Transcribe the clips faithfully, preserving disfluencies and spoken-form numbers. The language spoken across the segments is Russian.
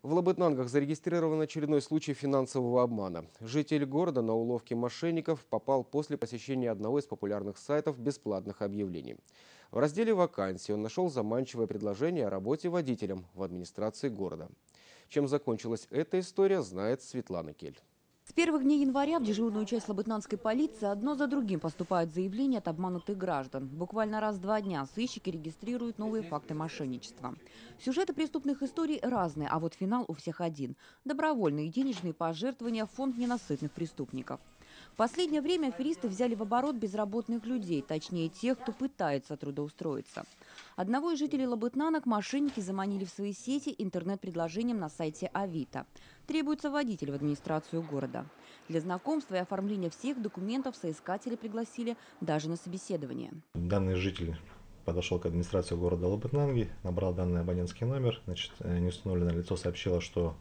В Лабытнангах зарегистрирован очередной случай финансового обмана. Житель города на уловки мошенников попал после посещения одного из популярных сайтов бесплатных объявлений. В разделе «Вакансии» он нашел заманчивое предложение о работе водителем в администрации города. Чем закончилась эта история, знает Светлана Кель. С первых дней января в дежурную часть лабытнанской полиции одно за другим поступают заявления от обманутых граждан. Буквально раз в два дня сыщики регистрируют новые факты мошенничества. Сюжеты преступных историй разные, а вот финал у всех один – добровольные денежные пожертвования в фонд ненасытных преступников. В последнее время аферисты взяли в оборот безработных людей, точнее тех, кто пытается трудоустроиться. Одного из жителей Лабытнанок мошенники заманили в свои сети интернет-предложением на сайте Авито. Требуется водитель в администрацию города. Для знакомства и оформления всех документов соискатели пригласили даже на собеседование. Данный житель подошел к администрации города Лабытнанги, набрал данный абонентский номер, значит, неустановленное лицо сообщило, что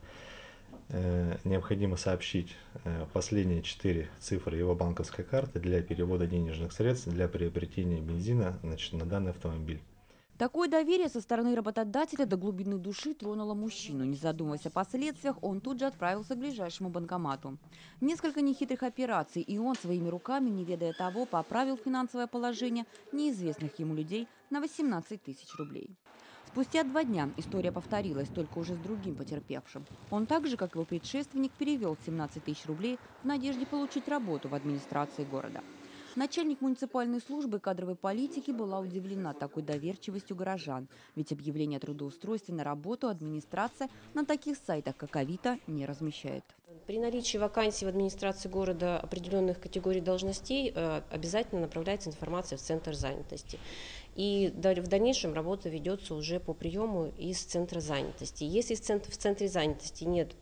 э, необходимо сообщить э, последние четыре цифры его банковской карты для перевода денежных средств для приобретения бензина, значит, на данный автомобиль. Такое доверие со стороны работодателя до глубины души тронуло мужчину. Не задумываясь о последствиях, он тут же отправился к ближайшему банкомату. Несколько нехитрых операций, и он своими руками, не ведая того, поправил финансовое положение неизвестных ему людей на восемнадцать тысяч рублей. Спустя два дня история повторилась, только уже с другим потерпевшим. Он так же, как его предшественник, перевел семнадцать тысяч рублей в надежде получить работу в администрации города. Начальник муниципальной службы кадровой политики была удивлена такой доверчивостью горожан. Ведь объявление о трудоустройстве на работу администрация на таких сайтах, как Авито, не размещает. При наличии вакансий в администрации города определенных категорий должностей обязательно направляется информация в Центр занятости. И в дальнейшем работа ведется уже по приему из Центра занятости. Если в Центре занятости нет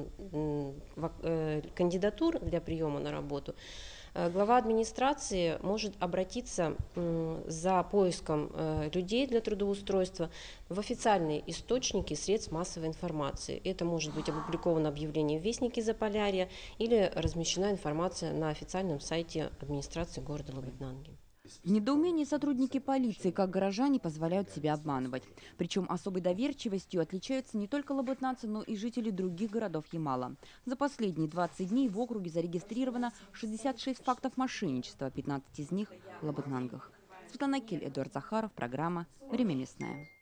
кандидатур для приема на работу, глава администрации может обратиться за поиском людей для трудоустройства в официальные источники средств массовой информации. Это может быть опубликовано объявление в Вестнике Заполярья или размещена информация на официальном сайте администрации города Лабытнанги. В недоумении сотрудники полиции, как горожане, позволяют себя обманывать. Причем особой доверчивостью отличаются не только лабытнанцы, но и жители других городов Ямала. За последние двадцать дней в округе зарегистрировано шестьдесят шесть фактов мошенничества, пятнадцать из них в Лабытнангах. Светлана Кель, Эдуард Захаров, программа «Время местное».